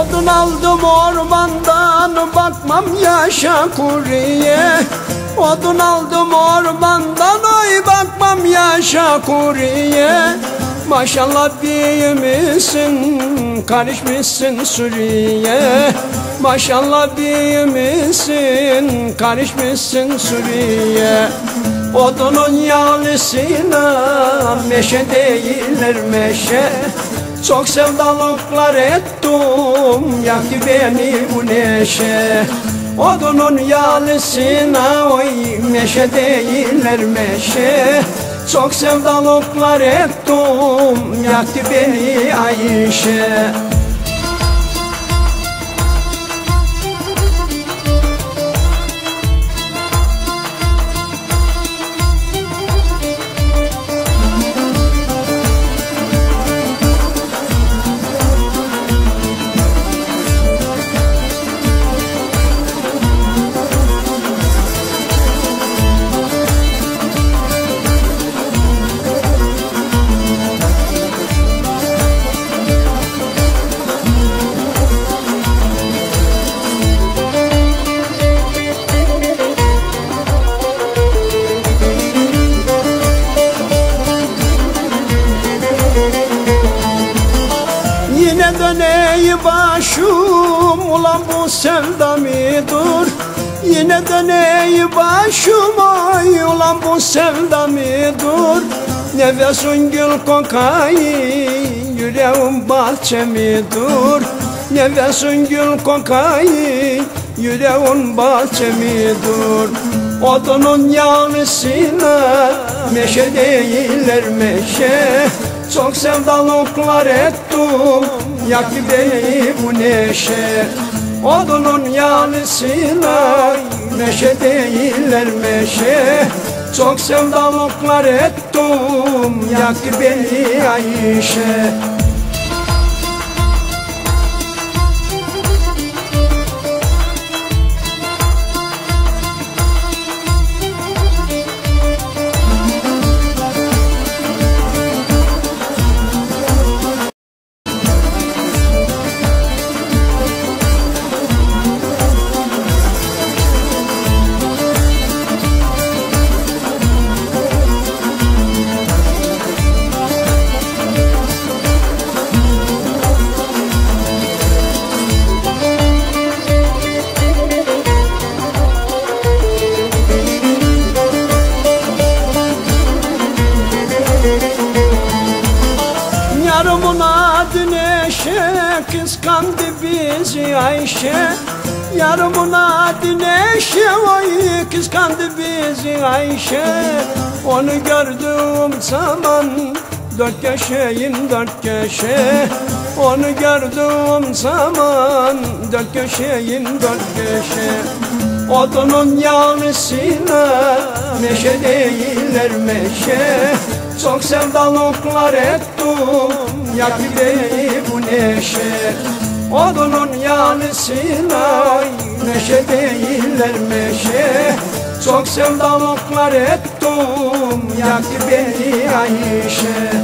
Odun aldım ormandan, bakmam yaşa kuruye. Odun aldım ormandan, oy bakmam yaşa kuruye. Maşallah büyümüşsün, karışmışsın Suriye. Maşallah büyümüşsün, karışmışsın Suriye. Odunun yağlısına meşe değiller meşe. Çok sevdalıklar ettim, yaktı beni bu neşe. Odunun yağlısına oy meşe değiller meşe. Çok sevdalıklar ettim, yaktı beni Ayşe. Yine döney başım, ulan bu sevda mıdır? Yine döney başım, ay ulan bu sevda mıdır? Nefesin gül kokayı, yüreğim bahçe midir? Nefesin gül kokayı, yüreğin bahçe midir? Odunun yağlısına meşe değiller meşe. Çok sevdalıklar ettim, yaktı beni bu neşe. Odunun yağlısına meşe değiller meşe. Çok sevdalıklar ettim, yaktı beni Ayşe. Yarımın adı Neşe, kıskandı bizi Ayşe. Yarımın adı Neşe, oy kıskandı bizi Ayşe. Onu gördüğüm zaman dört köşeyim dört köşe. Onu gördüğüm zaman dört köşeyim dört köşe. Odunun yağlısına meşe değiller meşe. Çok sevdalıklar ettim, yaktı beni bu neşe. Odunun yağlısına meşe değiller meşe. Çok sevdalıklar ettim, yaktı beni Ayşe.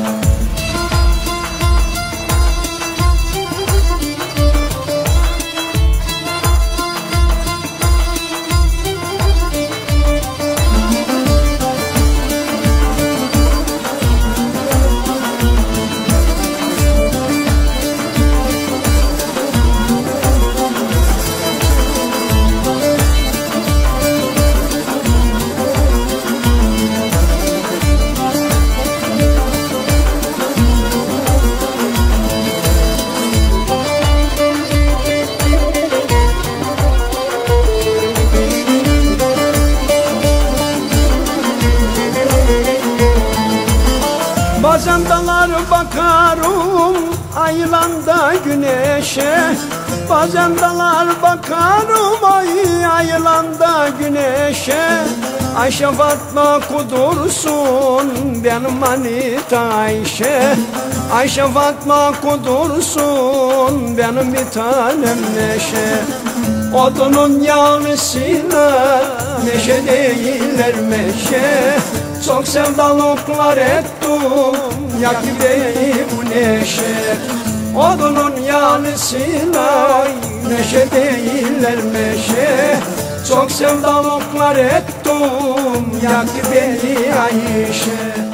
Bazen dalar bakarım ayılanda güneşe. Bazen dalar bakarım ayılanda güneşe. Ayşe Fatma kudursun benim manita Ayşe. Ayşe Fatma kudursun benim bir tanem neşe. Odunun yağlısına meşe değiller meşe. Çok sevdalıklar ettim, yaktı beni bu neşe. Odunun yanısına neşe değiller meşe. Çok sevdalıklar ettim, yaktı beni Ayşe.